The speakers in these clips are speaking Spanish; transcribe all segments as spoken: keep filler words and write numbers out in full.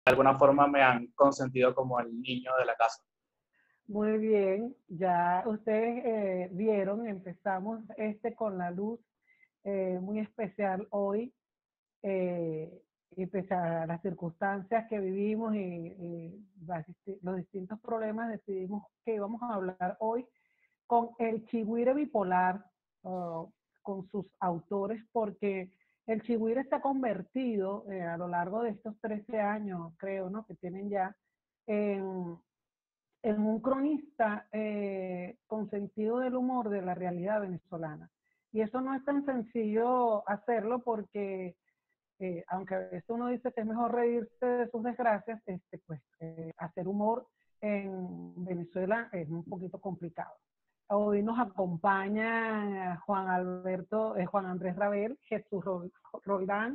alguna forma me han consentido como el niño de la casa. Muy bien, ya ustedes eh, vieron, empezamos este con la luz eh, muy especial hoy, eh, y pese a las circunstancias que vivimos y, y las, los distintos problemas, decidimos que íbamos a hablar hoy con el chigüire bipolar, uh, con sus autores, porque el chigüire se ha convertido eh, a lo largo de estos trece años, creo, ¿no? Que tienen ya, en, en un cronista eh, con sentido del humor de la realidad venezolana. Y eso no es tan sencillo hacerlo porque, eh, aunque a veces uno dice que es mejor reírse de sus desgracias, este, pues eh, hacer humor en Venezuela es un poquito complicado. Hoy nos acompaña Juan Alberto, eh, Juan Andrés Rabel, Jesús Roldán,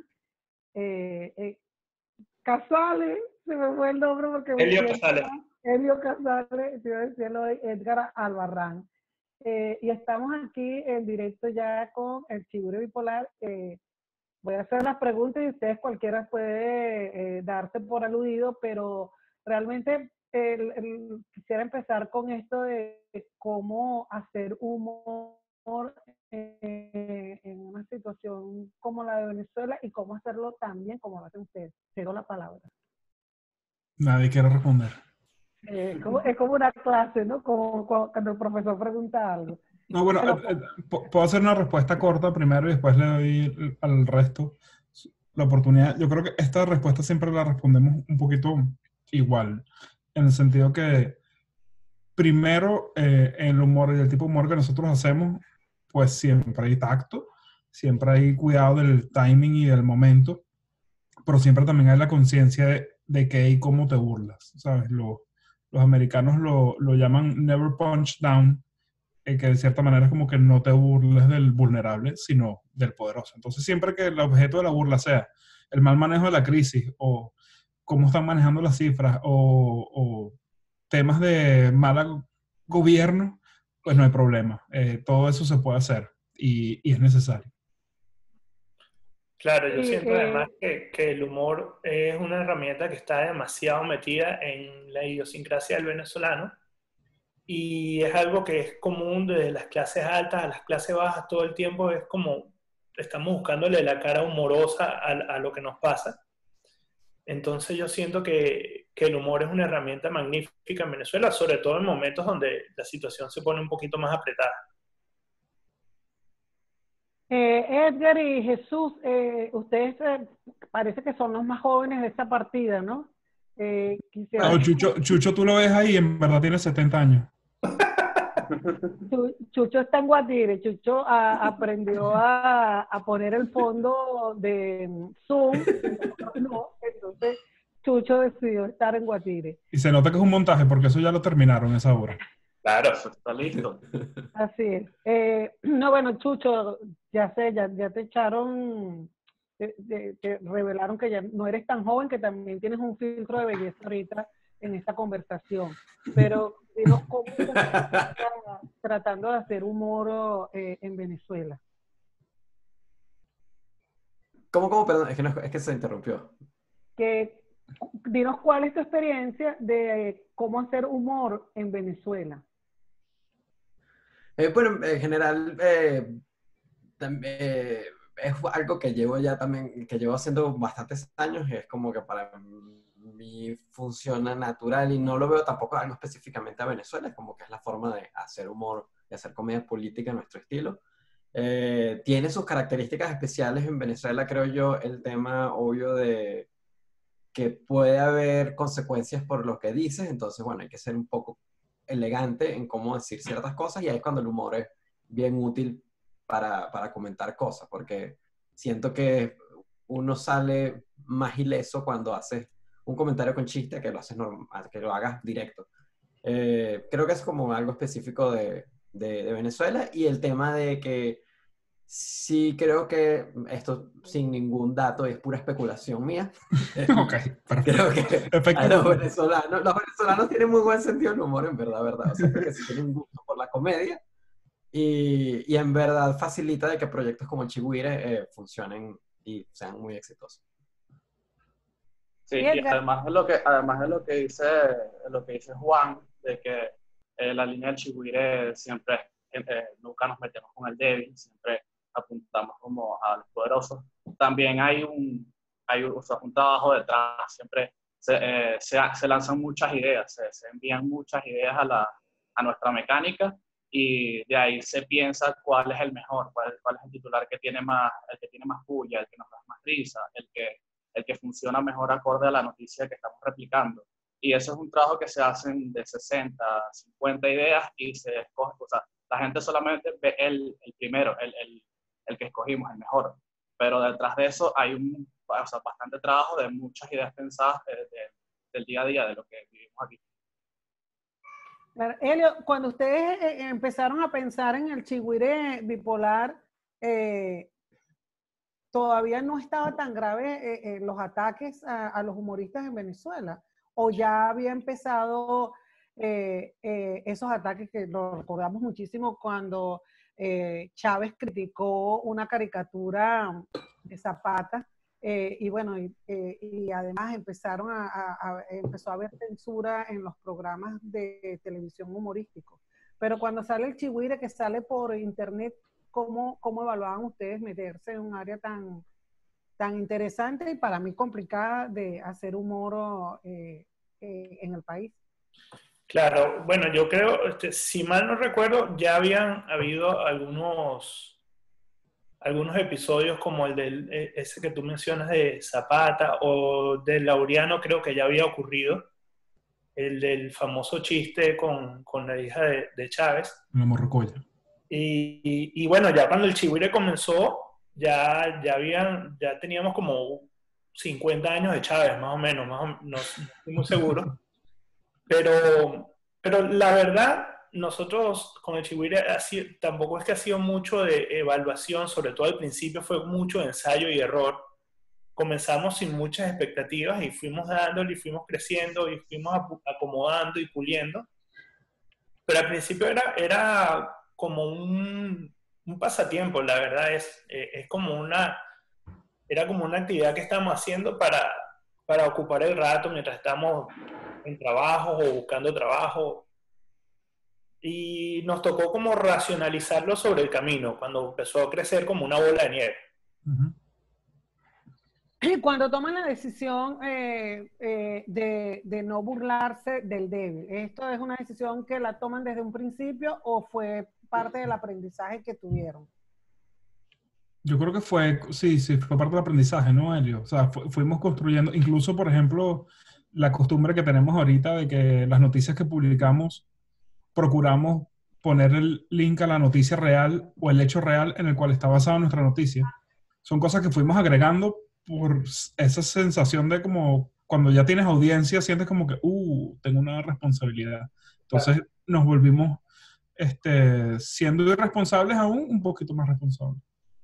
eh, eh, Casale, se me fue el nombre porque me Elio siento Casale. mal. Elio Casale, te iba a decirlo hoy, Edgar Albarrán. Eh, y estamos aquí en directo ya con el chigüire bipolar. Eh, voy a hacer las preguntas y ustedes cualquiera puede eh, darse por aludido, pero realmente el, el, quisiera empezar con esto de cómo hacer humor eh, en una situación como la de Venezuela y cómo hacerlo también como lo hacen ustedes. Cedo la palabra. Nadie quiere responder. Eh, como, es como una clase, ¿no? Como, como cuando el profesor pregunta algo. No, bueno, Pero, eh, eh, puedo hacer una respuesta corta primero y después le doy al resto la oportunidad. Yo creo que esta respuesta siempre la respondemos un poquito igual, en el sentido que primero, eh, el humor y el tipo de humor que nosotros hacemos, pues siempre hay tacto, siempre hay cuidado del timing y del momento, pero siempre también hay la conciencia de, de qué y cómo te burlas, ¿sabes? Lo, los americanos lo, lo llaman never punch down, eh, que de cierta manera es como que no te burles del vulnerable, sino del poderoso. Entonces, siempre que el objeto de la burla sea el mal manejo de la crisis, o cómo están manejando las cifras, o, o temas de mal gobierno, pues no hay problema. Eh, todo eso se puede hacer y, y es necesario. Claro, yo y, siento además eh, que, que el humor es una herramienta que está demasiado metida en la idiosincrasia del venezolano y es algo que es común desde las clases altas a las clases bajas todo el tiempo, es como estamos buscándole la cara humorosa a, a lo que nos pasa. Entonces yo siento que, que el humor es una herramienta magnífica en Venezuela, sobre todo en momentos donde la situación se pone un poquito más apretada. Eh, Edgar y Jesús, eh, ustedes eh, parece que son los más jóvenes de esta partida, ¿no? Eh, quisiera No, que Chucho, Chucho, tú lo ves ahí y en verdad tiene setenta años. Chucho está en Guatire. Chucho a, aprendió a, a poner el fondo de Zoom, no, entonces Chucho decidió estar en Guatire. Y se nota que es un montaje porque eso ya lo terminaron esa obra. Claro, eso está listo. Así es. Eh, no, bueno, Chucho, ya sé, ya, ya te echaron, te, te, te revelaron que ya no eres tan joven, que también tienes un filtro de belleza ahorita en esta conversación. Pero dinos cómo te estás tratando de hacer humor eh, en Venezuela. ¿Cómo, cómo? Perdón, es que, no, es que se interrumpió. Que, dinos cuál es tu experiencia de cómo hacer humor en Venezuela. Eh, bueno, en general, eh, tam- eh, es algo que llevo ya también, que llevo haciendo bastantes años, y es como que para mí funciona natural y no lo veo tampoco algo específicamente a Venezuela, es como que es la forma de hacer humor, de hacer comedia política en nuestro estilo. Eh, tiene sus características especiales en Venezuela, creo yo, el tema obvio de que puede haber consecuencias por lo que dices, entonces, bueno, hay que ser un poco elegante en cómo decir ciertas cosas y ahí es cuando el humor es bien útil para, para comentar cosas, porque siento que uno sale más ileso cuando haces un comentario con chiste que lo haces normal, que lo hagas directo. Eh, creo que es como algo específico de, de, de Venezuela y el tema de que sí creo que esto sin ningún dato es pura especulación mía. Ok, Creo perfecto. que a los Efectivamente. venezolanos, los venezolanos tienen muy buen sentido del humor, en verdad, verdad. O sea, creo que sí tienen gusto por la comedia y, y en verdad facilita de que proyectos como el Chigüire eh, funcionen y sean muy exitosos. Sí, Y y Edgar, además de lo que, además de lo que dice, de lo que dice Juan, de que eh, la línea del Chigüire siempre, eh, eh, nunca nos metemos con el débil, siempre apuntamos como a los poderosos. También hay un, hay un, o sea, un trabajo detrás, siempre se, eh, se, se lanzan muchas ideas, se, se envían muchas ideas a, la, a nuestra mecánica y de ahí se piensa cuál es el mejor, cuál, cuál es el titular que tiene más, el que tiene más bulla, el que nos da más risa, el que el que funciona mejor acorde a la noticia que estamos replicando. Y eso es un trabajo que se hace de sesenta, cincuenta ideas y se escoge, o sea, la gente solamente ve el, el primero, el, el, el que escogimos, el mejor. Pero detrás de eso hay un, o sea, bastante trabajo de muchas ideas pensadas de, de, del día a día, de lo que vivimos aquí. Helio, cuando ustedes eh, empezaron a pensar en el Chigüire bipolar, eh, todavía no estaba tan grave eh, eh, los ataques a, a los humoristas en Venezuela, o ya había empezado eh, eh, esos ataques que lo recordamos muchísimo cuando eh, Chávez criticó una caricatura de Zapata, eh, y bueno, y, eh, y además empezaron a, a, a, empezó a haber censura en los programas de televisión humorísticos. Pero cuando sale el Chigüire, que sale por internet, ¿Cómo, ¿Cómo evaluaban ustedes meterse en un área tan, tan interesante y para mí complicada de hacer humor eh, eh, en el país? Claro, bueno, yo creo, este, si mal no recuerdo, ya habían habido algunos, algunos episodios como el del ese que tú mencionas de Zapata o del Laureano, creo que ya había ocurrido, el del famoso chiste con, con la hija de, de Chávez. La morrocoya. Y, y, y bueno, ya cuando el Chigüire comenzó, ya, ya, habían, ya teníamos como cincuenta años de Chávez, más o menos, más o, no, no estoy muy seguro. Pero, pero la verdad, nosotros con el Chigüire tampoco es que ha sido mucho de evaluación, sobre todo al principio fue mucho de ensayo y error. Comenzamos sin muchas expectativas y fuimos dándole y fuimos creciendo y fuimos acomodando y puliendo. Pero al principio era, era como un, un pasatiempo, la verdad, es, es como una, era como una actividad que estamos haciendo para, para ocupar el rato mientras estamos en trabajo o buscando trabajo. Y nos tocó como racionalizarlo sobre el camino, cuando empezó a crecer como una bola de nieve. Uh-huh. Y cuando toman la decisión eh, eh, de, de no burlarse del débil, ¿esto es una decisión que la toman desde un principio o fue parte del aprendizaje que tuvieron? Yo creo que fue, sí, sí, fue parte del aprendizaje, ¿no, Helio? O sea, fu fuimos construyendo, incluso, por ejemplo, la costumbre que tenemos ahorita de que las noticias que publicamos, procuramos poner el link a la noticia real o el hecho real en el cual está basada nuestra noticia. Son cosas que fuimos agregando por esa sensación de como cuando ya tienes audiencia, sientes como que, uh, tengo una responsabilidad. Entonces claro, nos volvimos, este, siendo irresponsables aún, un poquito más responsables.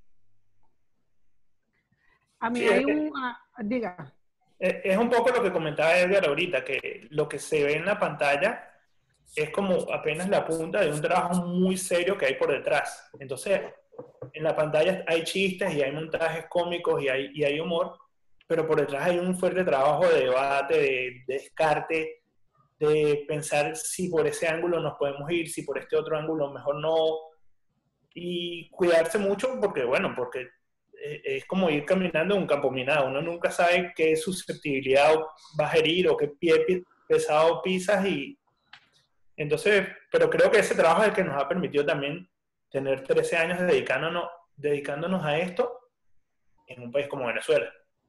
A mí sí, hay un... Uh, diga. Es un poco lo que comentaba Edgar ahorita, que lo que se ve en la pantalla es como apenas la punta de un trabajo muy serio que hay por detrás. Entonces, en la pantalla hay chistes y hay montajes cómicos y hay, y hay humor, pero por detrás hay un fuerte trabajo de debate, de, de descarte, de pensar si por ese ángulo nos podemos ir, si por este otro ángulo mejor no, y cuidarse mucho porque, bueno, porque es como ir caminando en un campo minado, uno nunca sabe qué susceptibilidad vas a herir o qué pie pesado pisas, y entonces, pero creo que ese trabajo es el que nos ha permitido también tener trece años dedicándonos, dedicándonos a esto en un país como Venezuela.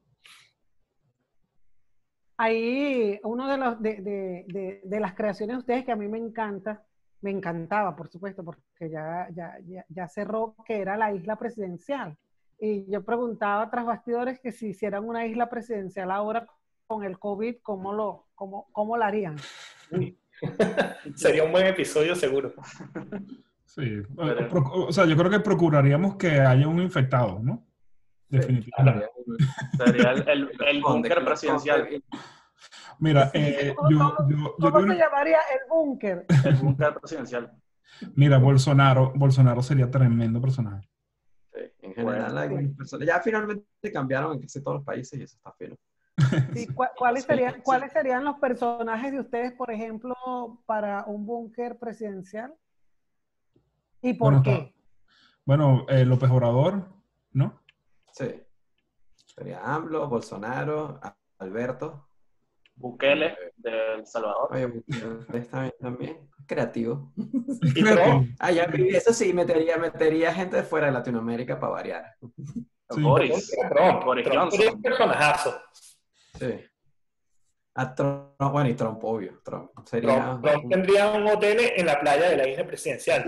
Ahí, uno de, los, de, de, de, de las creaciones de ustedes que a mí me encanta, me encantaba, por supuesto, porque ya, ya, ya, ya cerró, que era la isla presidencial. Y yo preguntaba tras bastidores que si hicieran una isla presidencial ahora con el COVID, ¿cómo lo, cómo, cómo la harían? Uy. Sería un buen episodio, seguro. Sí, o, o sea, yo creo que procuraríamos que haya un infectado, ¿no? Definitivamente. Sería el, el, el búnker presidencial. Mira, eh, yo, ¿Cómo, yo, yo, ¿cómo yo, se llamaría el búnker? El búnker presidencial. Mira, Bolsonaro, Bolsonaro sería tremendo personaje. Sí, en general, bueno, algunas personas ya finalmente cambiaron en casi todos los países y eso está fino. Sí, ¿cu- ¿cuáles serían, cuáles serían los personajes de ustedes, por ejemplo, para un búnker presidencial? ¿Y Bueno, por está, qué? bueno eh, López Obrador, ¿no? Sí. Sería AMLO, Bolsonaro, A- Alberto. Bukele de El Salvador. Oye, ustedes también, también. Creativo. Es ¿Y Trump? creativo. Ah, ya, y eso sí, metería, metería gente de fuera de Latinoamérica para variar. Sí. Boris. Trump. Boris Trump sería un Johnson. personajazo. Sí. A Trump, bueno, y Trump, obvio. Trump sería Trump, Trump un- tendría un hotel en la playa de la isla presidencial.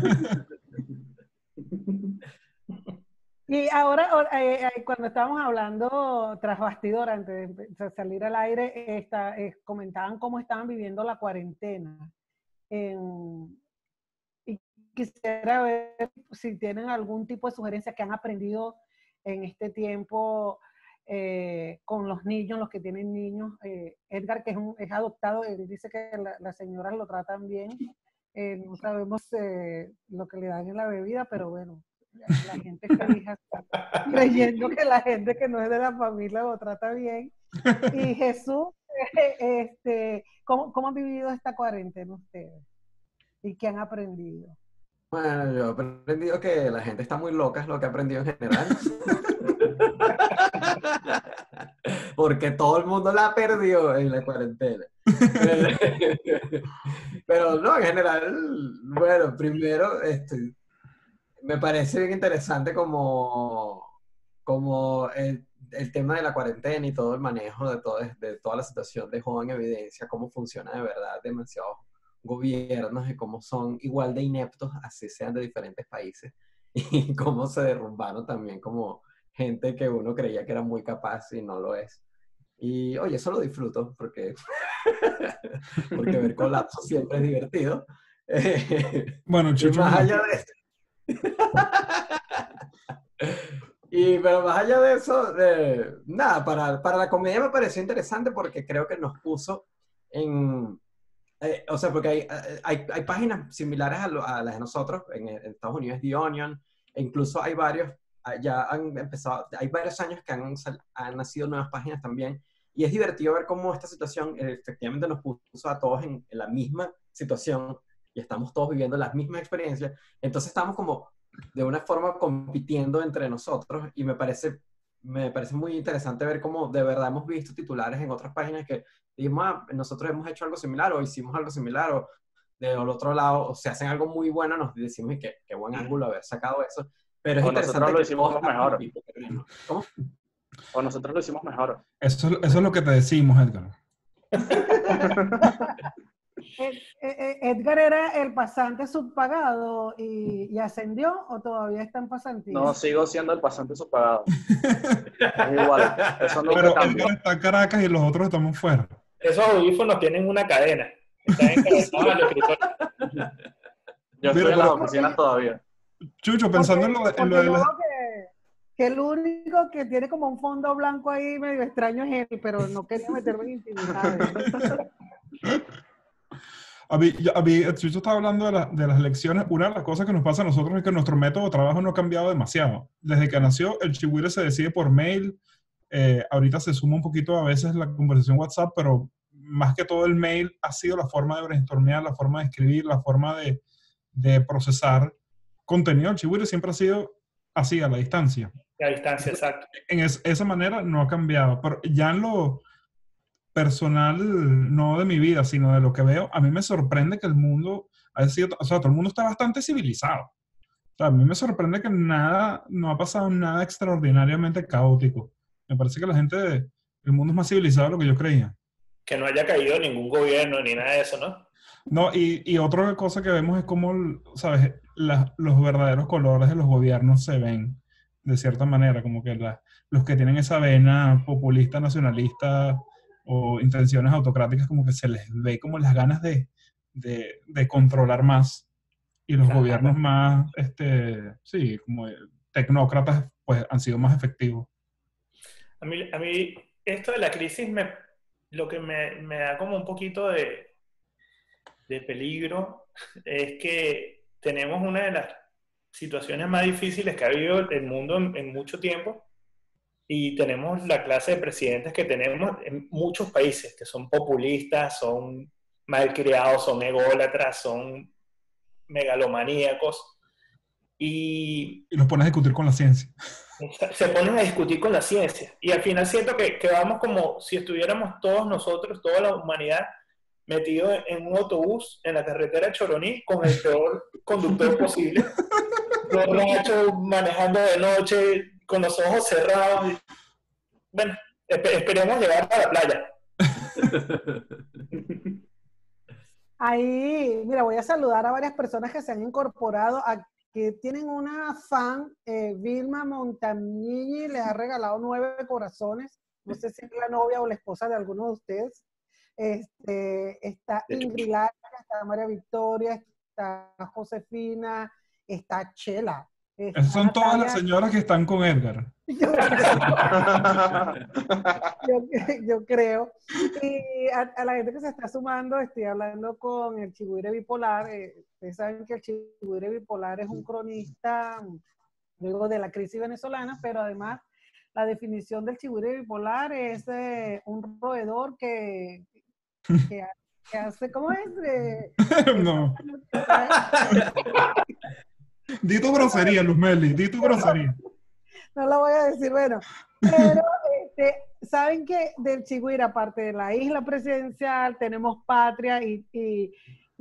Y ahora, o- eh, eh, cuando estábamos hablando tras bastidor, antes de empe- salir al aire, eh, está- eh, comentaban cómo estaban viviendo la cuarentena. En- y quisiera ver si tienen algún tipo de sugerencia que han aprendido en este tiempo eh, con los niños, los que tienen niños. Eh, Edgar, que es, un- es adoptado, él dice que la- las señoras lo tratan bien. Eh, no sabemos eh, lo que le dan en la bebida, pero bueno, la, la gente es feliz así, creyendo que la gente que no es de la familia lo trata bien. Y Jesús, este, ¿cómo, cómo han vivido esta cuarentena ustedes? ¿Y qué han aprendido? Bueno, yo he aprendido que la gente está muy loca, es lo que he aprendido en general. Porque todo el mundo la perdió en la cuarentena. Pero no, en general, bueno, primero, este, me parece bien interesante como, como el, el tema de la cuarentena y todo el manejo de, todo, de toda la situación dejó en evidencia cómo funciona de verdad demasiados gobiernos y cómo son igual de ineptos, así sean de diferentes países, y cómo se derrumbaron también como gente que uno creía que era muy capaz y no lo es. Y oye, eso lo disfruto porque, porque ver colapso siempre es divertido. Bueno, Y Chucho, más no. allá de Y, pero más allá de eso, de, nada, para, para la comedia me pareció interesante porque creo que nos puso en, eh, o sea, porque hay, hay, hay páginas similares a, lo, a las de nosotros, en, en Estados Unidos es The Onion, e incluso hay varios, ya han empezado, hay varios años que han, han nacido nuevas páginas también, y es divertido ver cómo esta situación eh, efectivamente nos puso a todos en, en la misma situación, y estamos todos viviendo las mismas experiencias, entonces estamos como de una forma compitiendo entre nosotros, y me parece, me parece muy interesante ver cómo de verdad hemos visto titulares en otras páginas que dijimos, ah, nosotros hemos hecho algo similar o hicimos algo similar o del otro lado, o se hacen algo muy bueno, nos decimos que qué buen ángulo haber sacado eso, pero es O interesante nosotros lo que hicimos todos estamos en el mejor. mismo terreno. ¿Cómo? O nosotros lo hicimos mejor. Eso, es- eso es lo que te decimos, Edgar. Ed- Ed- Edgar era el pasante subpagado y, y ascendió o todavía está en pasantía. No, sigo siendo el pasante subpagado. Es igual. Eso nunca Pero cambió. Edgar está en Caracas y los otros estamos fuera. Esos audífonos tienen una cadena. Están encadenados al escritorio. Yo estoy Mira, en las pero- oficinas todavía. Chucho, pensando en lo, de- en Porque lo de yo las... veo que, que el único que tiene como un fondo blanco ahí medio extraño es él, pero no quería meterme en intimidades. A mí, yo- a mí, Chucho estaba hablando de, la- de las lecciones. Una de las cosas que nos pasa a nosotros es que nuestro método de trabajo no ha cambiado demasiado. Desde que nació, el Chihuire se decide por mail. Eh, ahorita se suma un poquito a veces la conversación WhatsApp, pero más que todo el mail ha sido la forma de brainstormear, la forma de escribir, la forma de, de procesar contenido. El Chihuire siempre ha sido así, a la distancia. A distancia, exacto. En es- esa manera no ha cambiado. Pero ya en lo personal, no de mi vida, sino de lo que veo, a mí me sorprende que el mundo ha sido, o sea, todo el mundo está bastante civilizado. O sea, a mí me sorprende que nada, no ha pasado nada extraordinariamente caótico. Me parece que la gente, el mundo es más civilizado de lo que yo creía. Que no haya caído ningún gobierno ni nada de eso, ¿no? No, y, y otra cosa que vemos es cómo, ¿sabes? La- los verdaderos colores de los gobiernos se ven de cierta manera, como que la- los que tienen esa vena populista, nacionalista o intenciones autocráticas, como que se les ve como las ganas de, de, de controlar más, y los Claro. gobiernos más, este, sí, como tecnócratas, pues han sido más efectivos. A mí, a mí esto de la crisis me, lo que me, me da como un poquito de, de peligro es que tenemos una de las situaciones más difíciles que ha habido el mundo en, en mucho tiempo y tenemos la clase de presidentes que tenemos en muchos países, que son populistas, son malcriados, son ególatras, son megalomaníacos, y Y los pones a discutir con la ciencia. se ponen a discutir con la ciencia. Y al final siento que, que vamos como si estuviéramos todos nosotros, toda la humanidad, metidos en un autobús en la carretera de Choroní con el peor conductor posible, borracho, manejando de noche, con los ojos cerrados. Bueno, esp- esperemos llegar a la playa. Ahí, mira, voy a saludar a varias personas que se han incorporado, a, que tienen una fan, eh, Vilma Montagnini, les ha regalado nueve corazones, no sé si es la novia o la esposa de alguno de ustedes. Este, está Ingrid Lara, está María Victoria, está Josefina, está Chela. Está Esas son todas las Natalia. señoras que están con Edgar. Yo, yo, yo creo. Y a, a la gente que se está sumando, estoy hablando con el Chigüire Bipolar. Eh, ustedes saben que el Chigüire Bipolar es un cronista luego de la crisis venezolana, pero además la definición del Chigüire Bipolar es eh, un roedor que, que, que hace, ¿cómo es? Eh, No. Di tu grosería, Luz Meli, di tu grosería. No lo voy a decir, bueno, pero este, saben que del Chigüire, aparte de la isla presidencial, tenemos Patria y, y,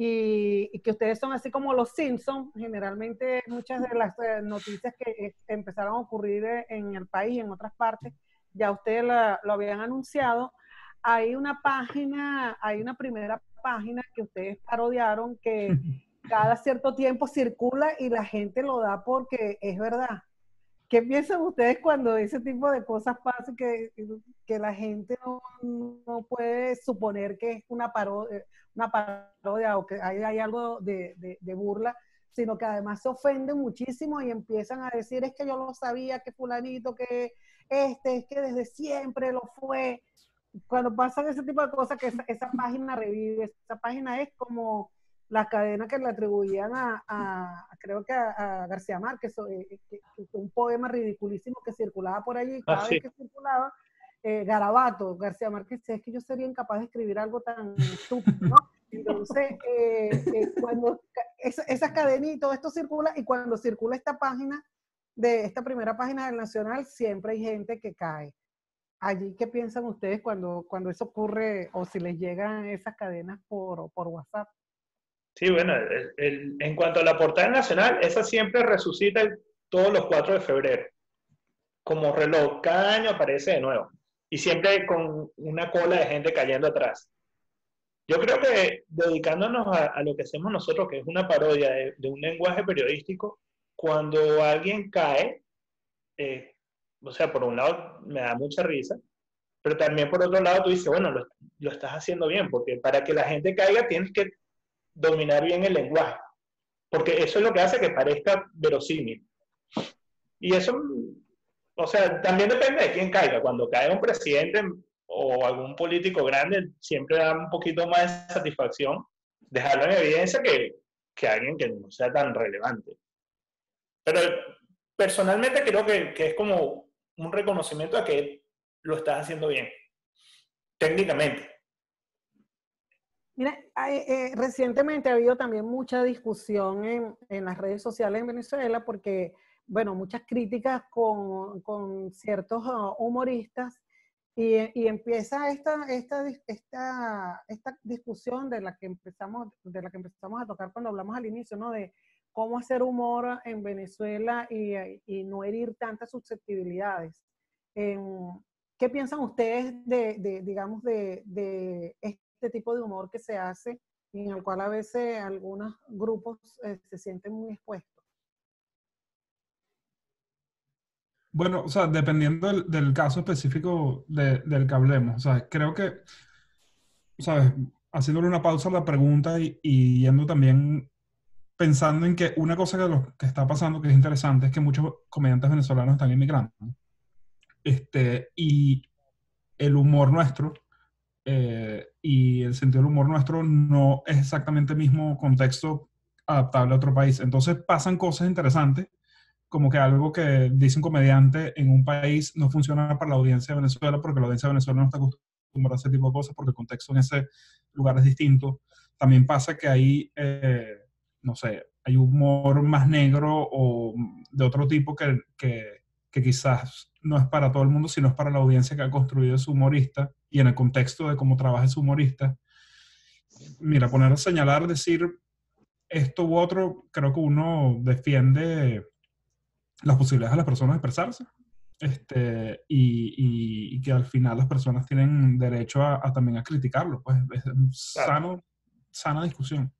y, y que ustedes son así como los Simpsons. Generalmente muchas de las eh, noticias que eh, empezaron a ocurrir en el país y en otras partes, ya ustedes la, lo habían anunciado. Hay una página, hay una primera página que ustedes parodiaron que cada cierto tiempo circula y la gente lo da porque es verdad. ¿Qué piensan ustedes cuando ese tipo de cosas pasan, que, que la gente no, no puede suponer que es una parodia, una parodia o que hay, hay algo de, de, de burla, sino que además se ofenden muchísimo y empiezan a decir, es que yo lo sabía, que fulanito, que este, es que desde siempre lo fue? Cuando pasan ese tipo de cosas, que esa, esa página revive, esa página es como la cadena que le atribuían a, a, a creo que a, a García Márquez, eh, que, que un poema ridiculísimo que circulaba por allí, cada Ah, sí. vez que circulaba, eh, Garabato, García Márquez, es que yo sería incapaz de escribir algo tan estúpido, ¿no? Entonces, eh, eh, cuando esa, esa cadena y todo esto circula, y cuando circula esta página, de esta primera página del Nacional, siempre hay gente que cae. Allí, ¿qué piensan ustedes cuando, cuando eso ocurre, o si les llegan esas cadenas por, por WhatsApp? Sí, bueno, el, el, en cuanto a la portada nacional, esa siempre resucita el, todos los cuatro de febrero. Como reloj, cada año aparece de nuevo. Y siempre con una cola de gente cayendo atrás. Yo creo que dedicándonos a, a lo que hacemos nosotros, que es una parodia de, de un lenguaje periodístico, cuando alguien cae, eh, o sea, por un lado me da mucha risa, pero también por otro lado tú dices, bueno, lo, lo estás haciendo bien, porque para que la gente caiga tienes que dominar bien el lenguaje, porque eso es lo que hace que parezca verosímil. Y eso, o sea, también depende de quién caiga. Cuando cae un presidente o algún político grande, siempre da un poquito más de satisfacción dejarlo en evidencia que, que alguien que no sea tan relevante. Pero personalmente creo que, que es como un reconocimiento a que lo estás haciendo bien, técnicamente. Mira, eh, recientemente ha habido también mucha discusión en, en las redes sociales en Venezuela porque, bueno, muchas críticas con, con ciertos uh, humoristas y, y empieza esta, esta, esta, esta discusión de la, que empezamos, de la que empezamos a tocar cuando hablamos al inicio, ¿no? De cómo hacer humor en Venezuela y, y no herir tantas susceptibilidades. Eh, ¿Qué piensan ustedes de, de digamos, de, de este tipo de humor que se hace, en el cual a veces algunos grupos eh, se sienten muy expuestos? Bueno, o sea, dependiendo del, del caso específico de, del que hablemos, o sea, creo que, ¿sabes? Haciéndole una pausa a la pregunta y, y yendo también pensando en que una cosa que, lo, que está pasando que es interesante es que muchos comediantes venezolanos están emigrando, ¿no? Este, y el humor nuestro eh, y el sentido del humor nuestro no es exactamente el mismo contexto adaptable a otro país. Entonces pasan cosas interesantes como que algo que dice un comediante en un país no funciona para la audiencia de Venezuela porque la audiencia de Venezuela no está acostumbrada a ese tipo de cosas porque el contexto en ese lugar es distinto. También pasa que hay, eh, no sé, hay humor más negro o de otro tipo que, que, que quizás no es para todo el mundo, sino es para la audiencia que ha construido ese humorista y en el contexto de cómo trabaja ese humorista. Mira, poner a señalar, decir esto u otro, creo que uno defiende las posibilidades de las personas de expresarse. Este, y, y, y que al final las personas tienen derecho a, a también a criticarlo. Pues es un sano, sana discusión.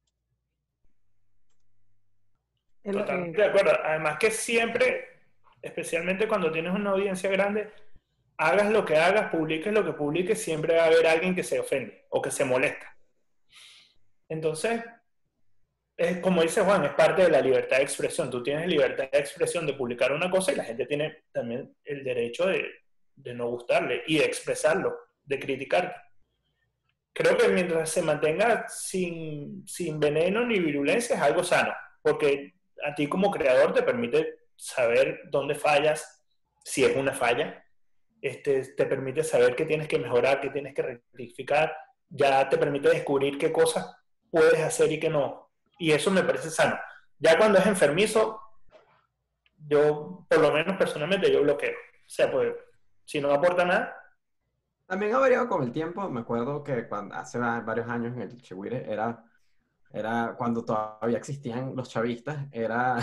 El- Totalmente eh, de acuerdo. Además que siempre, especialmente cuando tienes una audiencia grande, hagas lo que hagas, publiques lo que publiques, siempre va a haber alguien que se ofende o que se molesta. Entonces, es, como dice Juan, es parte de la libertad de expresión. Tú tienes libertad de expresión de publicar una cosa y la gente tiene también el derecho de, de no gustarle y de expresarlo, de criticarte. Creo que mientras se mantenga sin, sin veneno ni virulencia es algo sano, porque a ti como creador te permite saber dónde fallas, si es una falla, este, te permite saber qué tienes que mejorar, qué tienes que rectificar, ya te permite descubrir qué cosas puedes hacer y qué no. Y eso me parece sano. Ya cuando es enfermizo, yo, por lo menos personalmente, yo bloqueo. O sea, pues, si no aporta nada. También ha variado con el tiempo. Me acuerdo que cuando, hace va- varios años en el Chigüire era, era cuando todavía existían los chavistas, era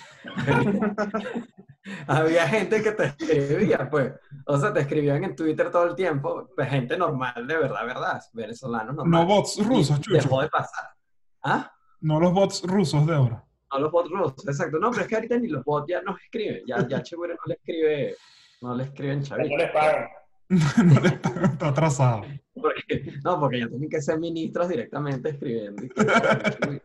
había gente que te escribía, pues. O sea, te escribían en Twitter todo el tiempo, pues, gente normal, de verdad, verdad, venezolanos No normales. bots Y rusos, Chucho. dejó de pasar. ¿Ah? No los bots rusos de ahora. No los bots rusos, exacto. No, pero es que ahorita ni los bots ya nos escriben. Ya, ya Chigüire no le escribe, no le escriben No chavistas. les pagan. No le está, está atrasado. Porque, no, porque ya tienen que ser ministros directamente escribiendo. Y que-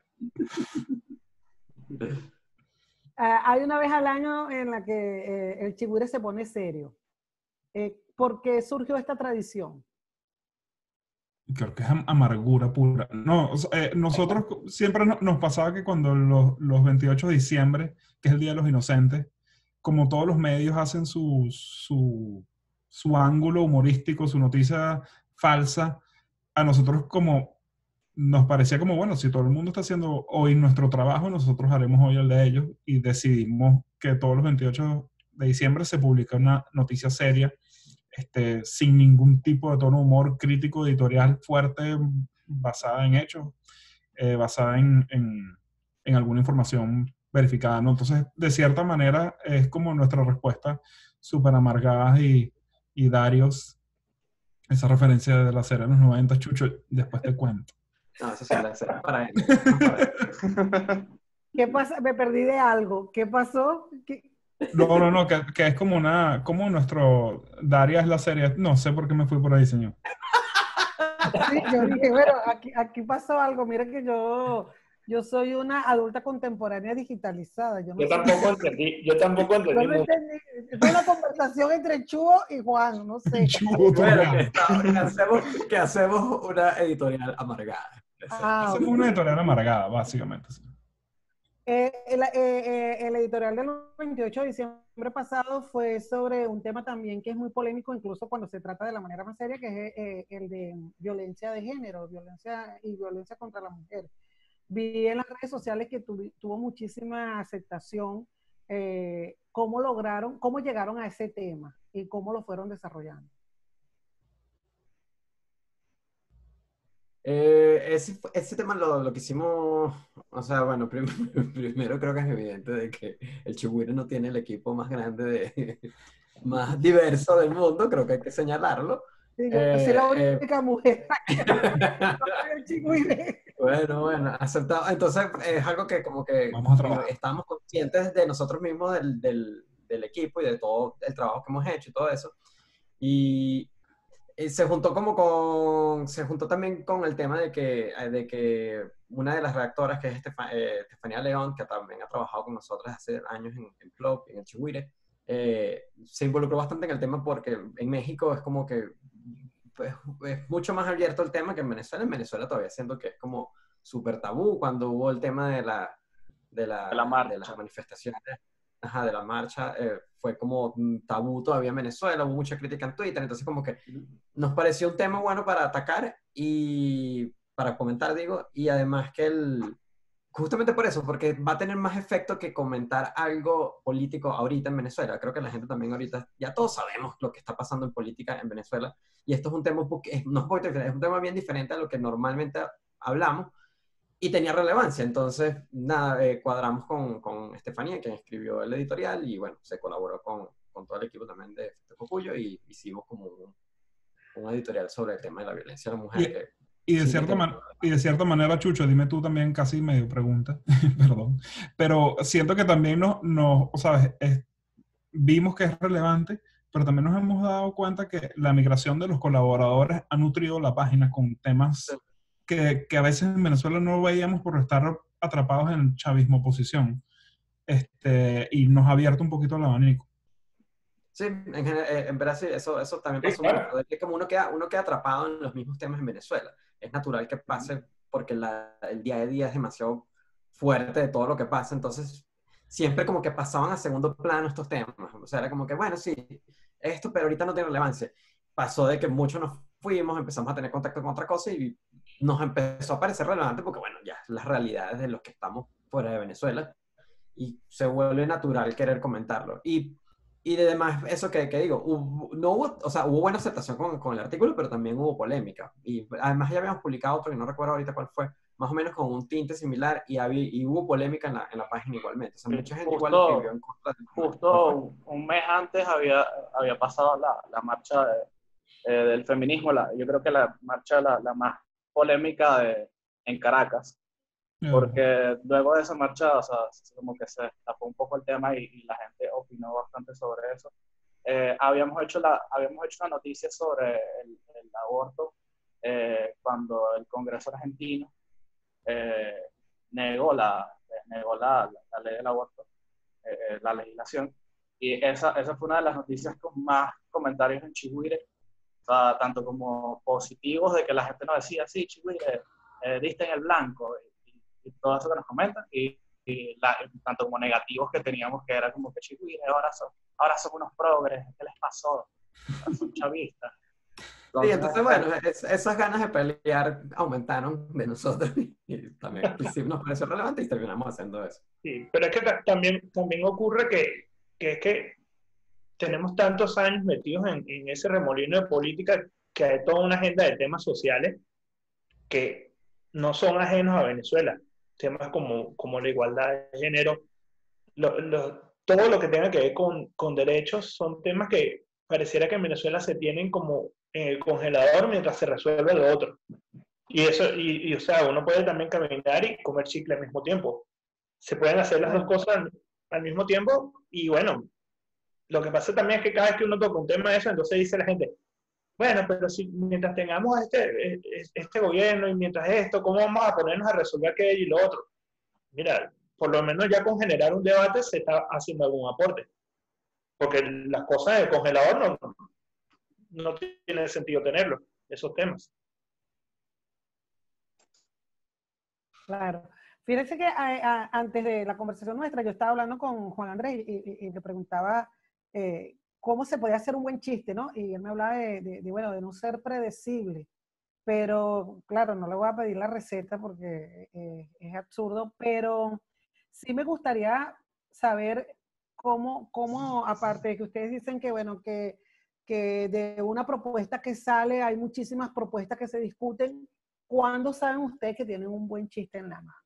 ah, hay una vez al año en la que eh, el Chigüire se pone serio. Eh, ¿Por qué surgió esta tradición? Creo que es am- amargura pura. No, o sea, eh, nosotros co- siempre no- nos pasaba que cuando los, los veintiocho de diciembre, que es el Día de los Inocentes, como todos los medios hacen su, su, su ángulo humorístico, su noticia falsa, a nosotros como nos parecía como, bueno, si todo el mundo está haciendo hoy nuestro trabajo, nosotros haremos hoy el de ellos y decidimos que todos los veintiocho de diciembre se publica una noticia seria, este, sin ningún tipo de tono de humor crítico, editorial fuerte, basada en hechos, eh, basada en, en, en alguna información verificada, ¿no? Entonces, de cierta manera, es como nuestra respuesta súper amargada y, y Darius, esa referencia de la serie de los noventa, Chucho, después te cuento. No, eso sí, la serie para él. Para él. ¿Qué pasa? Me perdí de algo. ¿Qué pasó? ¿Qué- No, no, no, que, que es como una, como nuestro, Daria es la serie, no sé por qué me fui por ahí, señor. Sí, yo dije, bueno, aquí, aquí pasó algo. Mira que yo, yo soy una adulta contemporánea digitalizada. Yo no Yo sé. tampoco entendí, yo tampoco Yo entendí no mucho. entendí. Es una conversación entre Chuo y Juan, no sé. Chubo Bueno, que, Torreal. está- que hacemos, que hacemos una editorial amargada. Ah, Hacemos ok. una editorial amargada, básicamente. Sí. Eh, el, eh, eh, el editorial del veintiocho de diciembre pasado fue sobre un tema también que es muy polémico, incluso cuando se trata de la manera más seria, que es eh, el de violencia de género, violencia y violencia contra la mujer. Vi en las redes sociales que tuvi, tuvo muchísima aceptación. Eh, ¿Cómo lograron, cómo llegaron a ese tema y cómo lo fueron desarrollando? Eh, ese, ese tema lo, lo que hicimos, o sea, bueno, prim- primero creo que es evidente de que el Chigüire no tiene el equipo más grande, de, más diverso del mundo, creo que hay que señalarlo. Sí, yo Eh, soy la eh, única mujer en el Chigüire. Bueno, bueno, aceptado. Entonces es algo que como que Vamos a trabajar. estamos conscientes de nosotros mismos, del, del, del equipo y de todo el trabajo que hemos hecho y todo eso. Y, y se juntó como con, se juntó también con el tema de que, de que una de las redactoras, que es Estefa- eh, Estefanía León, que también ha trabajado con nosotros hace años en, en Plop y en el Chigüire, eh, se involucró bastante en el tema porque en México es como que pues, es mucho más abierto el tema que en Venezuela. En Venezuela todavía siento que es como súper tabú cuando hubo el tema de la de, la, De la marcha. de las manifestaciones. ajá, de la marcha eh, fue como un tabú todavía en Venezuela, hubo mucha crítica en Twitter, entonces como que nos pareció un tema bueno para atacar y para comentar, digo, y además que el... Justamente por eso, porque va a tener más efecto que comentar algo político ahorita en Venezuela. Creo que la gente también ahorita, ya todos sabemos lo que está pasando en política en Venezuela, y esto es un tema, un poco, es, no es, un poquito diferente, es un tema bien diferente a lo que normalmente hablamos, y tenía relevancia. Entonces, nada, eh, cuadramos con, con Estefanía, quien escribió el editorial, y bueno, se colaboró con, con todo el equipo también de Efecto Cocuyo, y hicimos como un, un editorial sobre el tema de la violencia de la mujer. Y, que y, de sí cierta que man, y de cierta manera, Chucho, dime tú también, casi medio pregunta, perdón, pero siento que también nos, nos o sea, es, vimos que es relevante, pero también nos hemos dado cuenta que la migración de los colaboradores ha nutrido la página con temas que, que a veces en Venezuela no veíamos por estar atrapados en el chavismo oposición. Este, y nos ha abierto un poquito el abanico. Sí, en, eh, en verdad sí, eso, eso también Sí, pasó claro. mucho. Es que como uno queda, uno queda atrapado en los mismos temas en Venezuela. Es natural que pase porque la, el día a día es demasiado fuerte de todo lo que pasa. Entonces, siempre como que pasaban a segundo plano estos temas. O sea, era como que, bueno, sí, esto, pero ahorita no tiene relevancia. Pasó de que muchos nos fuimos, empezamos a tener contacto con otra cosa y nos empezó a parecer relevante porque, bueno, ya las realidades de los que estamos fuera de Venezuela y se vuelve natural querer comentarlo. Y Y de demás, eso que, que digo, hubo, no hubo, o sea, hubo buena aceptación con, con el artículo, pero también hubo polémica. Y además ya habíamos publicado otro, que no recuerdo ahorita cuál fue, más o menos con un tinte similar, y, había, y hubo polémica en la, en la página igualmente. O sea, mucha gente igual escribió Justo, en contra de... justo un, un mes antes había, había pasado la, la marcha de, eh, del feminismo, la, yo creo que la marcha la, la más polémica de, en Caracas, porque luego de esa marcha, o sea, como que se tapó un poco el tema y, y la gente opinó bastante sobre eso. Eh, habíamos, hecho la, habíamos hecho una noticia sobre el, el aborto eh, cuando el Congreso argentino eh, negó, la, negó la, la, la ley del aborto, eh, la legislación, y esa, esa fue una de las noticias con más comentarios en Chigüire, o sea, tanto como positivos de que la gente nos decía, sí, Chigüire, eh, diste en el blanco, y, y, y todo eso que nos comentan, y, y la, tanto como negativos que teníamos, que era como que Chigüire, ahora son, ahora son unos progres, ¿qué les pasó? Ahora son chavistas. Sí, entonces, bueno, es, esas ganas de pelear aumentaron de nosotros y también sí, nos pareció relevante y terminamos haciendo eso. Sí, pero es que también, también ocurre que, que es que tenemos tantos años metidos en, en ese remolino de política que hay toda una agenda de temas sociales que no son ajenos a Venezuela. Temas como, como la igualdad de género, lo, lo, todo lo que tenga que ver con, con derechos son temas que pareciera que en Venezuela se tienen como en el congelador mientras se resuelve lo otro. Y eso, y, y o sea, uno puede también caminar y comer chicle al mismo tiempo. Se pueden hacer las dos cosas al, al mismo tiempo y bueno, lo que pasa también es que cada vez que uno toca un tema de eso, entonces dice la gente, bueno, pero si mientras tengamos este, este gobierno y mientras esto, ¿cómo vamos a ponernos a resolver aquello y lo otro? Mira, por lo menos ya con generar un debate se está haciendo algún aporte. Porque las cosas del congelador no, no tiene sentido tenerlo, esos temas. Claro. Fíjense que a, a, antes de la conversación nuestra, yo estaba hablando con Juan Andrés y, y, y le preguntaba eh, cómo se podía hacer un buen chiste, ¿no? Y él me hablaba de, de, de, bueno, de no ser predecible. Pero, claro, no le voy a pedir la receta porque eh, es absurdo, pero sí me gustaría saber cómo, cómo, aparte de que ustedes dicen que, bueno, que, que de una propuesta que sale hay muchísimas propuestas que se discuten, ¿cuándo saben ustedes que tienen un buen chiste en la mano?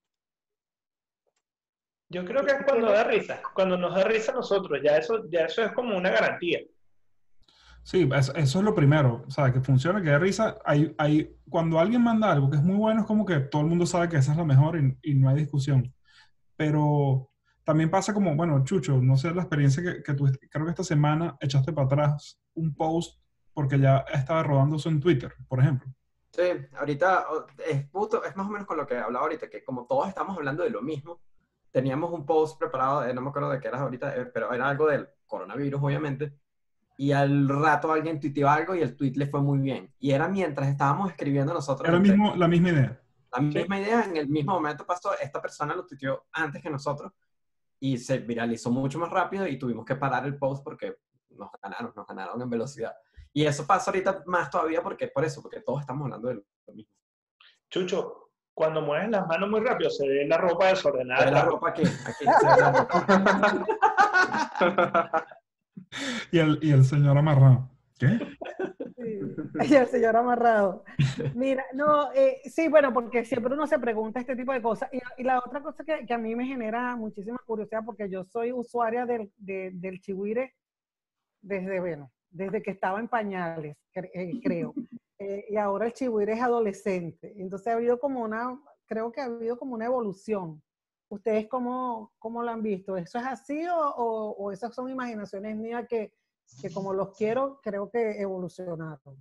Yo creo que es cuando da risa, cuando nos da risa a nosotros, ya eso, ya eso es como una garantía. Sí, eso, eso es lo primero, o sea, que funcione, que dé risa. Hay, hay, cuando alguien manda algo que es muy bueno, es como que todo el mundo sabe que esa es la mejor y, y no hay discusión. Pero también pasa como, bueno, Chucho, no sé la experiencia que, que tú, creo que esta semana echaste para atrás un post porque ya estaba rodándose en Twitter, por ejemplo. Sí, ahorita es, puto, es más o menos con lo que hablaba ahorita, que como todos estamos hablando de lo mismo, teníamos un post preparado, eh, no me acuerdo de qué era ahorita, eh, pero era algo del coronavirus, obviamente, y al rato alguien tuiteó algo y el tweet le fue muy bien. Y era mientras estábamos escribiendo nosotros. Era mismo, la misma idea. La misma idea, en el mismo momento pasó, esta persona lo tuiteó antes que nosotros, y se viralizó mucho más rápido y tuvimos que parar el post porque nos ganaron, nos ganaron en velocidad. Y eso pasa ahorita más todavía porque por eso, porque todos estamos hablando de lo mismo. Chucho, cuando mueves las manos muy rápido se ve la ropa desordenada. Se ve la ropa aquí, aquí se ve la ropa. y, el, y el señor amarrado. ¿Qué? Sí. Y el señor amarrado. Mira, no, eh, sí, bueno, porque siempre uno se pregunta este tipo de cosas. Y, y la otra cosa que, que a mí me genera muchísima curiosidad, porque yo soy usuaria del, de, del Chigüire desde, bueno, desde que estaba en pañales, cre eh, creo. Eh, y ahora el Chigüire es adolescente. Entonces ha habido como una, creo que ha habido como una evolución. ¿Ustedes cómo, cómo lo han visto? ¿Eso es así o, o, o esas son imaginaciones mías que, que como los quiero, creo que evolucionaron?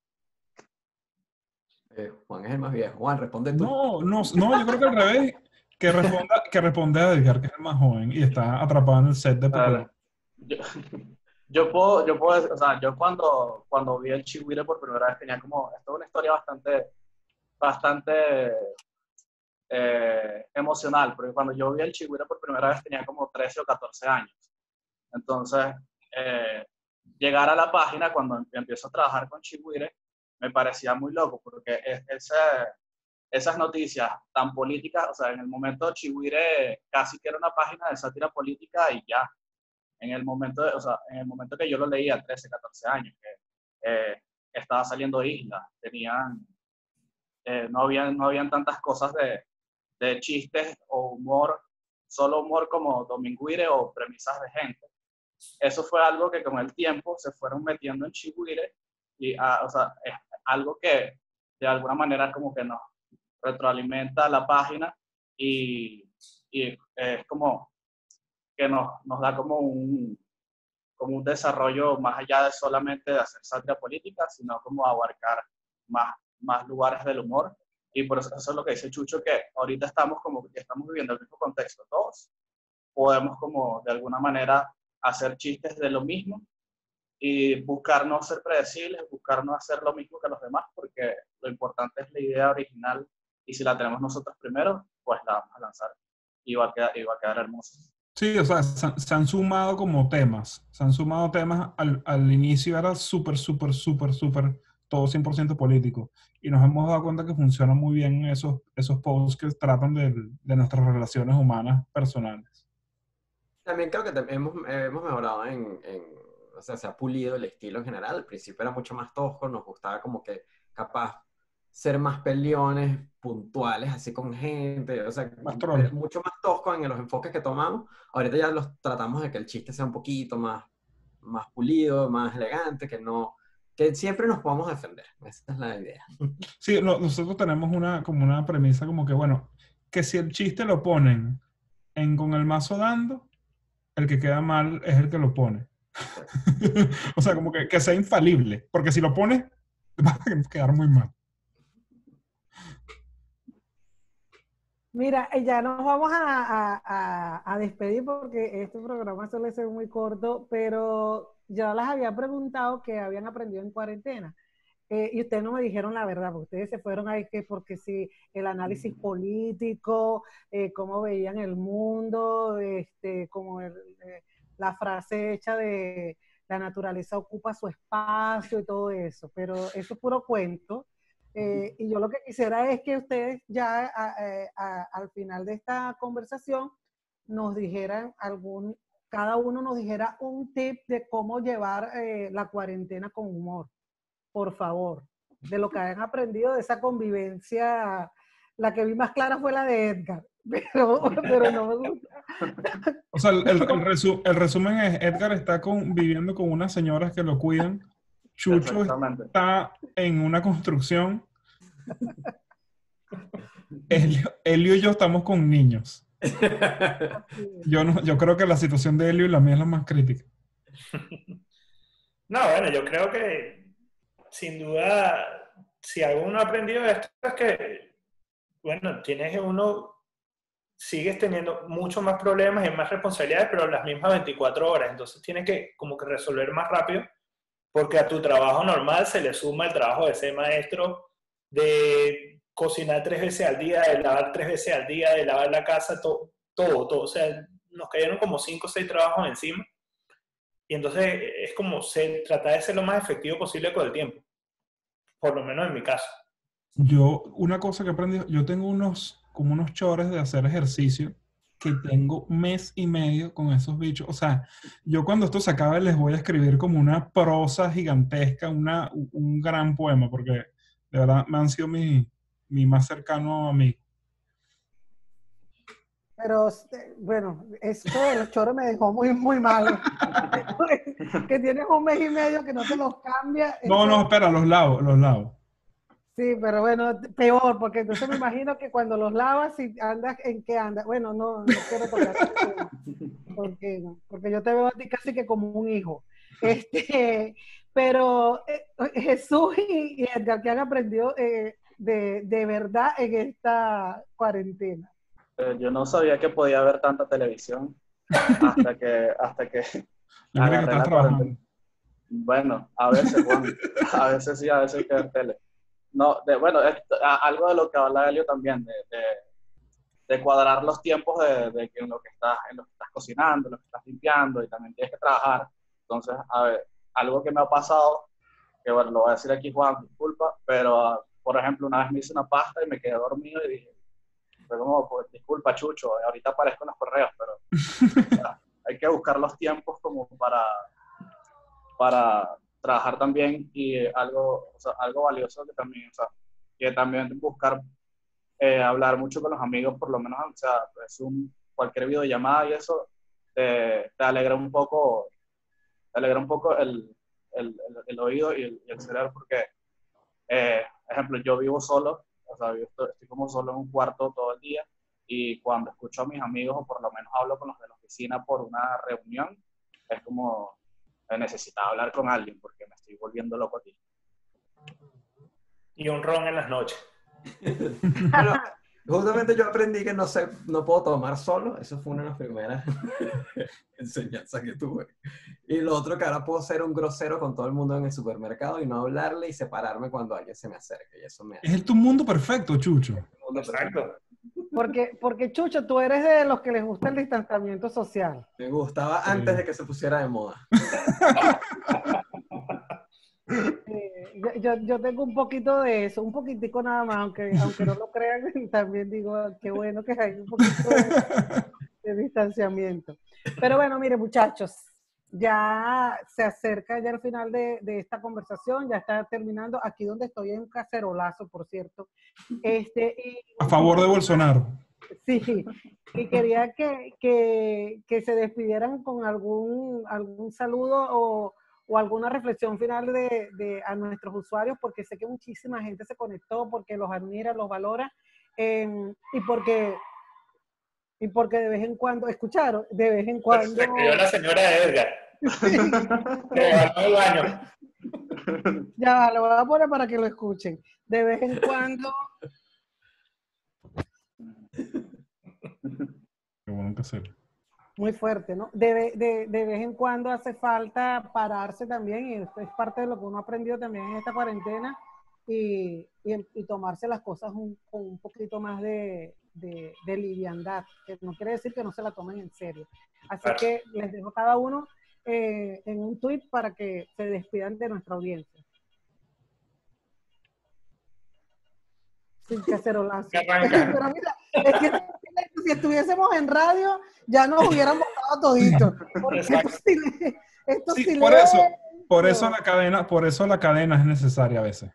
Eh, Juan es el más viejo. Juan, responde tú. No, no, no, yo creo que al revés. Que responda, que responde a Edgar, que es el más joven y está atrapado en el set de Pokémon. Yo, yo puedo, yo puedo decir, o sea, yo cuando, cuando vi el Chigüire por primera vez tenía como, esto es una historia bastante, bastante eh, emocional, porque cuando yo vi el Chigüire por primera vez tenía como trece o catorce años. Entonces, eh, llegar a la página cuando empiezo a trabajar con Chigüire me parecía muy loco, porque es, ese, esas noticias tan políticas, o sea, en el momento Chigüire casi que era una página de sátira política y ya. En el momento, de, o sea, en el momento que yo lo leía, trece, catorce años, que eh, estaba saliendo Isla, tenían, eh, no, habían, no habían tantas cosas de, de chistes o humor, solo humor como Dominguire o premisas de gente. Eso fue algo que con el tiempo se fueron metiendo en Chigüire y, ah, o sea, es algo que de alguna manera como que nos retroalimenta la página y, y eh, es como que nos, nos da como un, como un desarrollo más allá de solamente de hacer sátira política, sino como abarcar más, más lugares del humor. Y por eso, eso es lo que dice Chucho, que ahorita estamos como que estamos viviendo el mismo contexto todos. Podemos como de alguna manera hacer chistes de lo mismo y buscar no ser predecibles, buscar no hacer lo mismo que los demás, porque lo importante es la idea original y si la tenemos nosotros primero, pues la vamos a lanzar y va a quedar, y va a quedar hermoso. Sí, o sea, se, se han sumado como temas, se han sumado temas, al, al inicio era súper, súper, súper, súper, todo cien por ciento político, y nos hemos dado cuenta que funcionan muy bien esos, esos posts que tratan de, de nuestras relaciones humanas personales. También creo que hemos, hemos mejorado en, en, o sea, se ha pulido el estilo en general. Al principio era mucho más tosco, nos gustaba como que capaz ser más peleones, puntuales, así con gente, o sea, Más troll. mucho más tosco en los enfoques que tomamos. Ahorita ya los tratamos de que el chiste sea un poquito más, más pulido, más elegante, que no, que siempre nos podamos defender. Esa es la idea. Sí, lo, nosotros tenemos una, como una premisa como que, bueno, que si el chiste lo ponen en con el mazo dando, el que queda mal es el que lo pone. O sea, como que, que sea infalible, porque si lo pones, va a quedar muy mal. Mira, ya nos vamos a, a, a, a despedir porque este programa suele ser muy corto, pero yo les había preguntado qué habían aprendido en cuarentena. Eh, y ustedes no me dijeron la verdad, porque ustedes se fueron ahí que porque si el análisis político, eh, cómo veían el mundo, este, como el, eh, la frase hecha de la naturaleza ocupa su espacio y todo eso, pero eso es puro cuento. Eh, y yo lo que quisiera es que ustedes ya a, a, a, al final de esta conversación nos dijeran algún, cada uno nos dijera un tip de cómo llevar eh, la cuarentena con humor, por favor, de lo que hayan aprendido de esa convivencia. La que vi más clara fue la de Edgar, pero, pero no me gusta. O sea, el, el, el, resu, el resumen es, Edgar está con, viviendo con unas señoras que lo cuidan. Chucho está en una construcción. Elio, Elio y yo estamos con niños. Yo, no, yo creo que la situación de Elio y la mía es la más crítica. No, bueno, yo creo que sin duda, si alguno ha aprendido esto es que, bueno, tienes uno, sigues teniendo muchos más problemas y más responsabilidades, pero las mismas veinticuatro horas. Entonces tienes que como que resolver más rápido. Porque a tu trabajo normal se le suma el trabajo de ser maestro, de cocinar tres veces al día, de lavar tres veces al día, de lavar la casa, todo, todo, todo. O sea, nos cayeron como cinco o seis trabajos encima. Y entonces es como se, tratar de ser lo más efectivo posible con el tiempo. Por lo menos en mi caso. Yo, una cosa que aprendí, yo tengo unos, como unos chores de hacer ejercicio que tengo mes y medio con esos bichos. O sea, yo cuando esto se acabe les voy a escribir como una prosa gigantesca, una, un gran poema, porque de verdad me han sido mi, mi más cercano amigo. Pero, bueno, esto de los choros me dejó muy, muy malo. Que tienes un mes y medio que no te los cambia. No, eso... no, espera, los lavo, los lavo. Sí, pero bueno, peor, porque entonces me imagino que cuando los lavas, si andas, ¿en qué andas? Bueno, no, no quiero tocar ese tema, porque, porque yo te veo a ti casi que como un hijo. Este, pero eh, Jesús y, y Edgar, ¿qué han aprendido eh, de, de verdad en esta cuarentena? Eh, yo no sabía que podía ver tanta televisión hasta que, hasta que Yo creía que agarré estabas la trabajando. cuarentena. Bueno, a veces, Juan, a veces sí, a veces hay que ver tele. No, de, bueno, esto, a, algo de lo que habla Helio también, de, de, de cuadrar los tiempos de, de que en lo que estás, en lo que estás cocinando, en lo que estás limpiando y también tienes que trabajar. Entonces, a ver, algo que me ha pasado, que bueno, lo voy a decir aquí, Juan, disculpa, pero uh, por ejemplo, una vez me hice una pasta y me quedé dormido y dije, fue como, pues, disculpa, Chucho, ahorita aparezco en los correos, pero o sea, hay que buscar los tiempos como para, para trabajar también y algo, o sea, algo valioso que también, o sea, que también buscar eh, hablar mucho con los amigos, por lo menos, o sea, es un, cualquier videollamada y eso te, te alegra un poco, te alegra un poco el, el, el, el oído y el, y el cerebro, porque, eh, ejemplo, yo vivo solo, o sea, yo estoy, estoy como solo en un cuarto todo el día, y cuando escucho a mis amigos, o por lo menos hablo con los de la oficina por una reunión, es como necesitaba hablar con alguien porque me estoy volviendo loco aquí. Y un ron en las noches. Bueno, justamente yo aprendí que no sé, no puedo tomar solo. Eso fue una de las primeras enseñanzas que tuve. Y lo otro, que ahora puedo ser un grosero con todo el mundo en el supermercado y no hablarle y separarme cuando alguien se me acerque. Y eso me hace. Es tu mundo perfecto, Chucho. Exacto. Porque, porque Chucho, tú eres de los que les gusta el distanciamiento social. Me gustaba antes de que se pusiera de moda. Eh, yo, yo tengo un poquito de eso, un poquitico nada más, aunque, aunque no lo crean, también digo, qué bueno que hay un poquito de, de distanciamiento. Pero bueno, mire, muchachos, ya se acerca ya el final de, de esta conversación, ya está terminando. Aquí donde estoy hay un cacerolazo, por cierto. Este, y, A favor de Bolsonaro. Sí, y quería que, que, que se despidieran con algún, algún saludo o, o alguna reflexión final de, de, a nuestros usuarios, porque sé que muchísima gente se conectó, porque los admira, los valora, eh, y porque y porque de vez en cuando, ¿escucharon? De vez en cuando... Se escribió la señora Edgar. Sí. Que ganó el baño. Ya, lo voy a poner para que lo escuchen. De vez en cuando... Qué bueno que hacer. Muy fuerte, ¿no? De, de, de vez en cuando hace falta pararse también, y esto es parte de lo que uno ha aprendido también en esta cuarentena, y, y, y tomarse las cosas un, con un poquito más de, de, de liviandad, que no quiere decir que no se la tomen en serio. Así Claro. que les dejo a cada uno eh, en un tweet para que se despidan de nuestra audiencia. Sin cacerolazo. Pero mira, es que si estuviésemos en radio, ya nos hubieran votado toditos. Porque esto sí, esto Sí, sí por le- eso, por eso la cadena, por eso la cadena es necesaria a veces.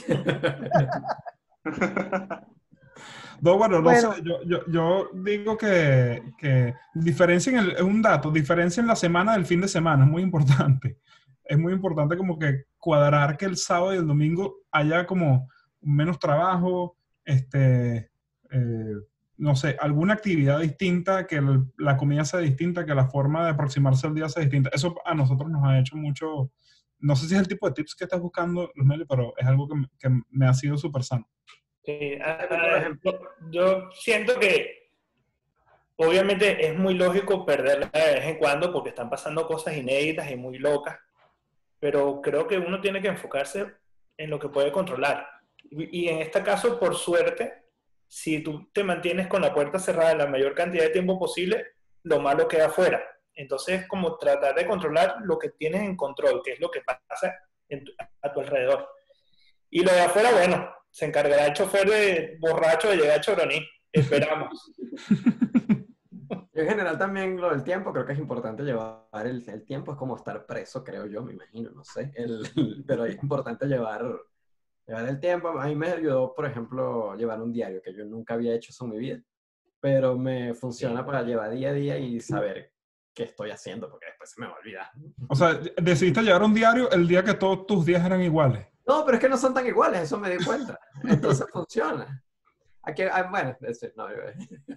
No, bueno, no Bueno. sé, yo, yo, yo digo que, que diferencien, el, es un dato, diferencien la semana del fin de semana, es muy importante. Es muy importante como que cuadrar que el sábado y el domingo haya como menos trabajo, este, eh, no sé, alguna actividad distinta, que el, la comida sea distinta, que la forma de aproximarse al día sea distinta. Eso a nosotros nos ha hecho mucho, no sé si es el tipo de tips que estás buscando, Luzmeli, pero es algo que, que me ha sido súper sano. Sí, a, a, yo, yo siento que obviamente es muy lógico perderla de vez en cuando porque están pasando cosas inéditas y muy locas, pero creo que uno tiene que enfocarse en lo que puede controlar. Y, y en este caso, por suerte, si tú te mantienes con la puerta cerrada la mayor cantidad de tiempo posible, lo malo queda afuera. Entonces, como tratar de controlar lo que tienes en control, que es lo que pasa en tu, a tu alrededor. Y lo de afuera, bueno, se encargará el chofer de borracho de llegar a Choroní. Esperamos. Yo en general también lo del tiempo, creo que es importante llevar el, el tiempo, es como estar preso, creo yo, me imagino, no sé, el, pero es importante llevar, llevar el tiempo. A mí me ayudó, por ejemplo, llevar un diario, que yo nunca había hecho eso en mi vida, pero me funciona para llevar día a día y saber qué estoy haciendo, porque después se me va a olvidar. O sea, decidiste llevar un diario el día que todos tus días eran iguales. No, pero es que no son tan iguales, eso me di cuenta. Entonces funciona. Aquí, ah, bueno, ese, no, yo...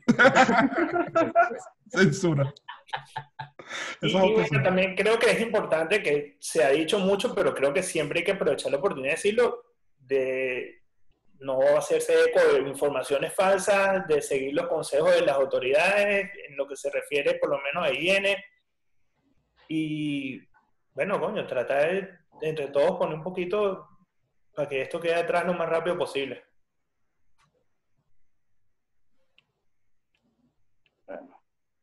Censura. Y, Eso es y bueno, autocensura. también creo que es importante, que se ha dicho mucho, pero creo que siempre hay que aprovechar la oportunidad de decirlo, de no hacerse eco de informaciones falsas, de seguir los consejos de las autoridades, en lo que se refiere por lo menos a higiene. Y bueno, coño, tratar de, de entre todos poner un poquito para que esto quede atrás lo más rápido posible. Bueno.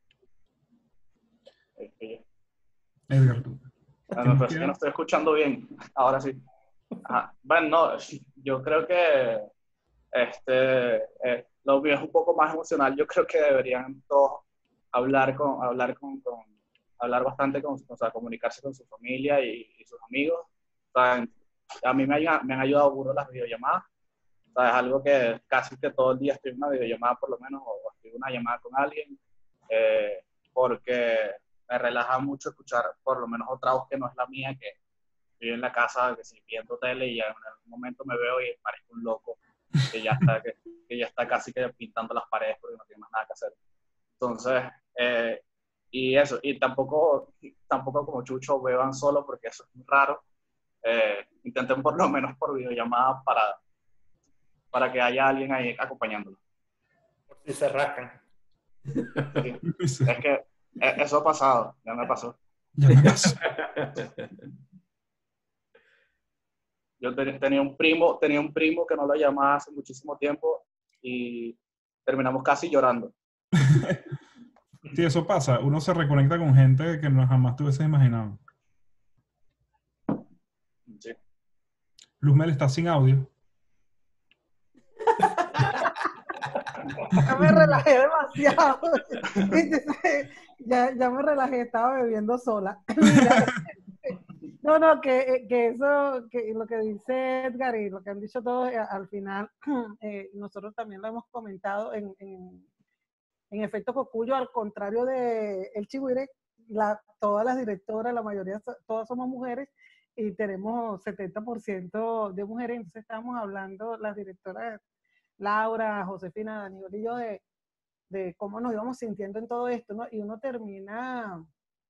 Es que- Edgar, tú. Bueno, pero es que no estoy escuchando bien. Ahora sí. Ajá. Bueno, no, yo creo que este, eh, lo mío es un poco más emocional. Yo creo que deberían todos hablar con, hablar con, con hablar bastante con, o sea, comunicarse con su familia y, y sus amigos. O sea, a mí me, haya, me han ayudado mucho las videollamadas. O sea, es algo que casi que todo el día estoy en una videollamada por lo menos, o estoy en una llamada con alguien, eh, porque me relaja mucho escuchar por lo menos otra voz que no es la mía, que estoy en la casa, que si viendo tele y en algún momento me veo y parezco un loco, que ya está, que, que ya está casi que pintando las paredes porque no tiene más nada que hacer. Entonces, eh, y eso, y tampoco, tampoco como Chucho beban solo porque eso es muy raro. Eh, intenten por lo menos por videollamada para, para que haya alguien ahí acompañándolo. Por si se rascan. Sí. Es que eh, eso ha pasado, ya me pasó. Ya me pasó. Yo tenía un primo, tenía un primo que no lo llamaba hace muchísimo tiempo y terminamos casi llorando. Sí, eso pasa. Uno se reconecta con gente que no jamás te hubieses imaginado. Sí. Luzmel está sin audio. Ya me relajé demasiado. ya, ya me relajé, estaba bebiendo sola. Mira, no, no, que, que eso, que lo que dice Edgar y lo que han dicho todos, al final, eh, nosotros también lo hemos comentado en, en, en Efecto Cocuyo, al contrario de El Chigüire, la, todas las directoras, la mayoría, todas somos mujeres y tenemos setenta por ciento de mujeres, entonces estamos hablando, las directoras Laura, Josefina, Daniel y yo, de, de cómo nos íbamos sintiendo en todo esto, ¿no? Y uno termina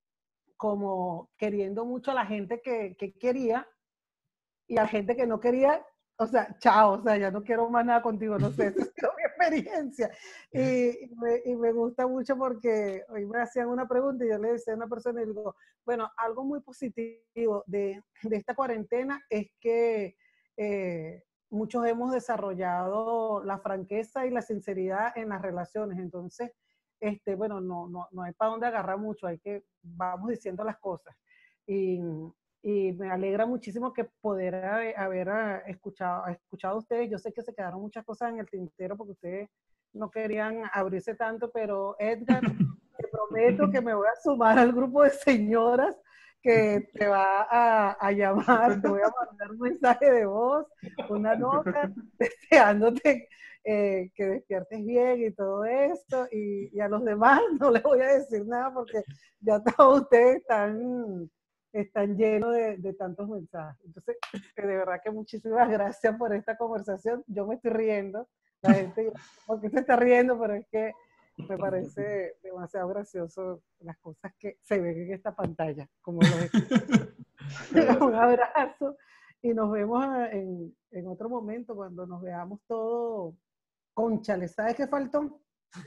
como queriendo mucho a la gente que, que quería y a la gente que no quería, o sea, chao, o sea, ya no quiero más nada contigo, no sé, esa ha sido mi experiencia. Y, y, me, y me gusta mucho porque hoy me hacían una pregunta y yo le decía a una persona y digo, bueno, algo muy positivo de, de esta cuarentena es que eh, muchos hemos desarrollado la franqueza y la sinceridad en las relaciones, entonces, este, bueno, no, no, no hay para dónde agarrar mucho, hay que, vamos diciendo las cosas. Y, y me alegra muchísimo que poder haber, haber escuchado, escuchado a ustedes. Yo sé que se quedaron muchas cosas en el tintero porque ustedes no querían abrirse tanto, pero Edgar, te prometo que me voy a sumar al grupo de señoras que te va a, a llamar, te voy a mandar un mensaje de voz, una nota, deseándote eh, que despiertes bien y todo esto, y, y a los demás no les voy a decir nada porque ya todos ustedes están, están llenos de, de tantos mensajes. Entonces, de verdad que muchísimas gracias por esta conversación. Yo me estoy riendo, la gente, ¿por qué se está riendo? Pero es que me parece demasiado gracioso las cosas que se ven en esta pantalla, como los un abrazo y nos vemos en, en otro momento cuando nos veamos todos. Cónchale, ¿sabes qué faltó?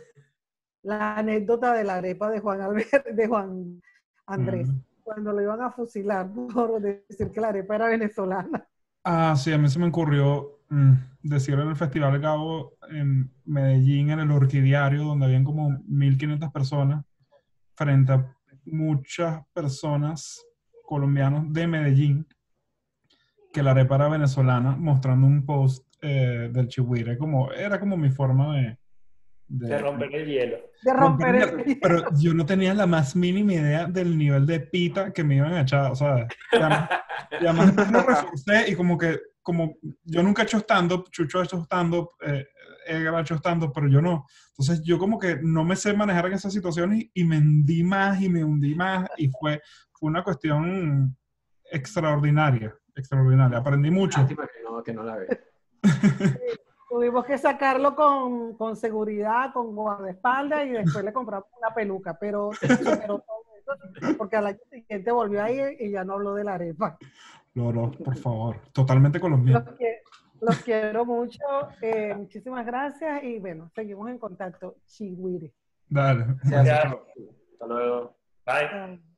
La anécdota de la arepa de Juan Albert, de Juan Andrés, mm. cuando lo iban a fusilar por decir que la arepa era venezolana. Ah, sí, a mí se me ocurrió mmm, decir en el Festival Gabo en Medellín, en el Orquidiario, donde habían como mil quinientas personas, frente a muchas personas colombianos de Medellín que la arepa era venezolana, mostrando un post eh, del chigüire. Como, era como mi forma de... De, de romper el hielo. De romper el romper- Pero yo no tenía la más mínima idea del nivel de pita que me iban a echar, o sea, y además, y además después lo reforcé y como que, como yo nunca he hecho stand-up, Chucho ha hecho stand-up, eh, Edgar ha hecho stand-up, pero yo no. Entonces yo como que no me sé manejar en esas situaciones y, y me hundí más y me hundí más y fue, fue una cuestión extraordinaria, extraordinaria. Aprendí mucho. Lástima que no, que no la veo. Tuvimos que sacarlo con, con seguridad, con guardaespaldas, y después le compramos una peluca, pero superó todo eso, porque al año siguiente volvió ahí y ya no habló de la arepa. No, no, por favor. Totalmente colombiano. Los, que, los quiero mucho, eh, muchísimas gracias y bueno, seguimos en contacto. Chigüire. Dale. Se hace Ya. todo. Hasta luego. Bye. Bye.